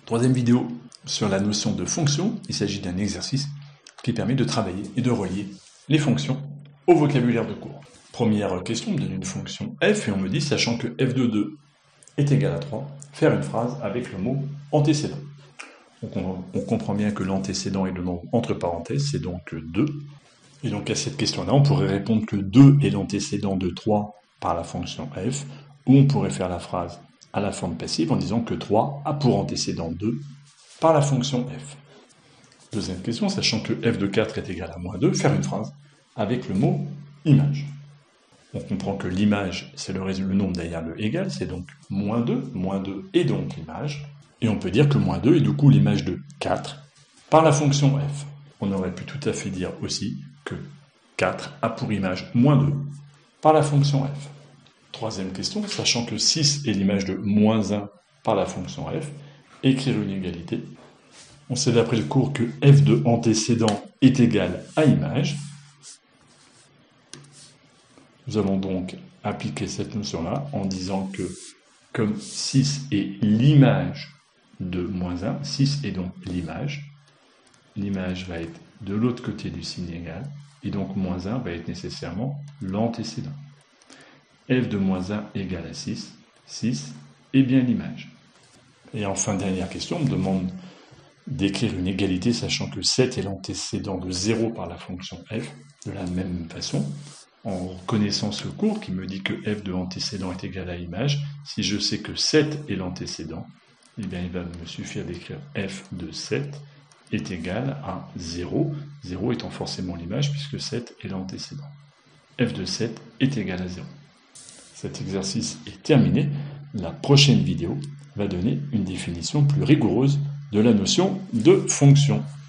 Troisième vidéo sur la notion de fonction. Il s'agit d'un exercice qui permet de travailler et de relier les fonctions au vocabulaire de cours. Première question, on me donne une fonction f et on me dit, sachant que f de 2 est égal à 3, faire une phrase avec le mot antécédent. Donc on comprend bien que l'antécédent est le nombre entre parenthèses, c'est donc 2. Et donc à cette question-là, on pourrait répondre que 2 est l'antécédent de 3 par la fonction f, ou on pourrait faire la phrase à la forme passive en disant que 3 a pour antécédent 2 par la fonction f. Deuxième question, sachant que f de 4 est égal à moins 2, faire une phrase avec le mot image. On comprend que l'image, c'est le nombre derrière le égal, c'est donc moins 2 est donc l'image, et on peut dire que moins 2 est du coup l'image de 4 par la fonction f. On aurait pu tout à fait dire aussi que 4 a pour image moins 2 par la fonction f. Troisième question, sachant que 6 est l'image de moins 1 par la fonction f, écrire une égalité. On sait d'après le cours que f de antécédent est égal à image. Nous allons donc appliquer cette notion-là en disant que comme 6 est l'image de moins 1, 6 est donc l'image. L'image va être de l'autre côté du signe égal, et donc moins 1 va être nécessairement l'antécédent. f de moins 1 égale à 6, 6 est bien l'image. Et enfin, dernière question, on me demande d'écrire une égalité, sachant que 7 est l'antécédent de 0 par la fonction f, de la même façon. En connaissant ce cours qui me dit que f de antécédent est égal à image, si je sais que 7 est l'antécédent, eh bien il va me suffire d'écrire f de 7 est égal à 0, 0 étant forcément l'image puisque 7 est l'antécédent. f de 7 est égal à 0. Cet exercice est terminé. La prochaine vidéo va donner une définition plus rigoureuse de la notion de fonction.